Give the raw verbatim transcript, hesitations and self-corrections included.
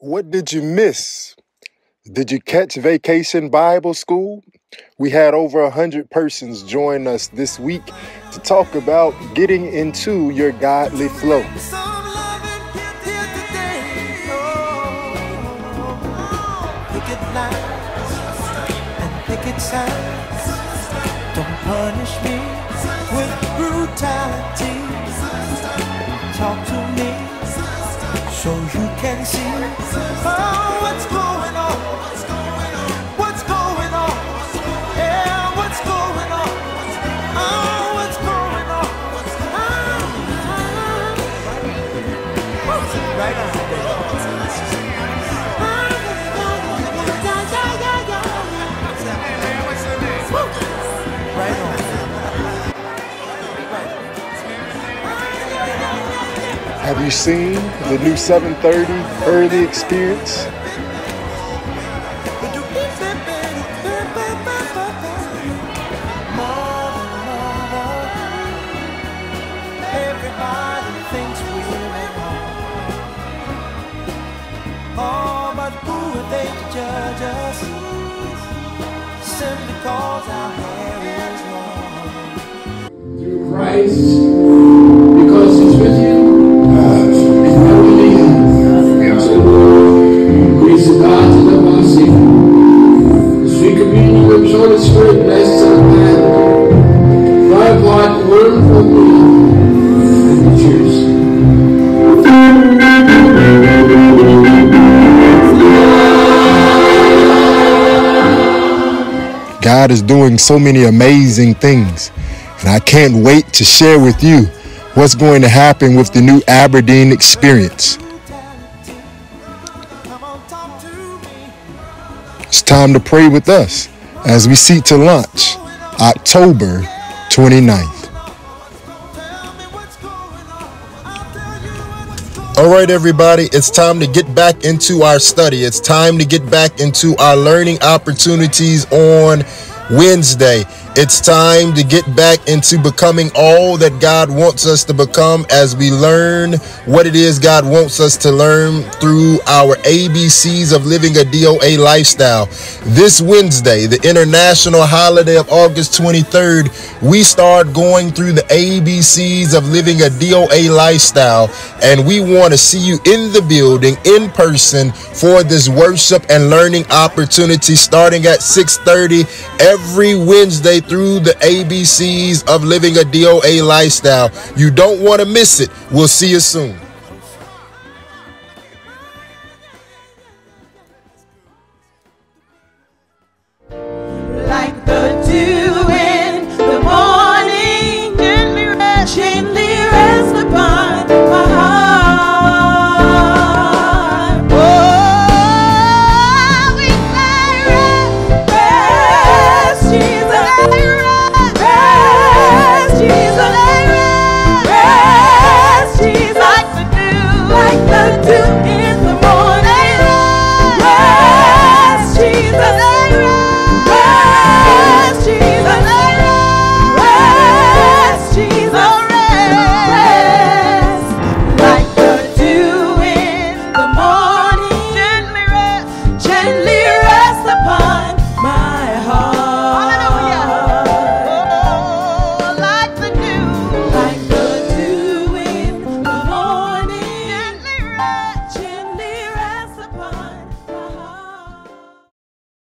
What did you miss? Did you catch Vacation Bible School? We had over one hundred persons join us this week to talk about getting into your godly flow. Don't punish me with brutality. Talk to me so you can see oh, what's going on. What's going on? Yeah, what's going on? Oh, what's going on? Ah, right on. Have you seen the new seven thirty early experience? Everybody thinks we're oh, but who are they to judge us? Simply cause our hair is long. Through Christ, because He's with you. Praise to God to the mercy. The sweet communion with the Holy Spirit, blessed of man. Five part word for me. And the cheers. God is doing so many amazing things, and I can't wait to share with you what's going to happen with the new Aberdeen experience. It's time to pray with us as we seek to launch October twenty-ninth. All right, everybody, it's time to get back into our study. It's time to get back into our learning opportunities on Wednesday. It's time to get back into becoming all that God wants us to become as we learn what it is God wants us to learn through our A B Cs of living a D O A lifestyle. This Wednesday, the international holiday of August twenty-third, we start going through the A B Cs of living a D O A lifestyle, and we want to see you in the building in person for this worship and learning opportunity starting at six thirty every Wednesday through the A B Cs of living a D O A lifestyle. You don't want to miss it. We'll see you soon.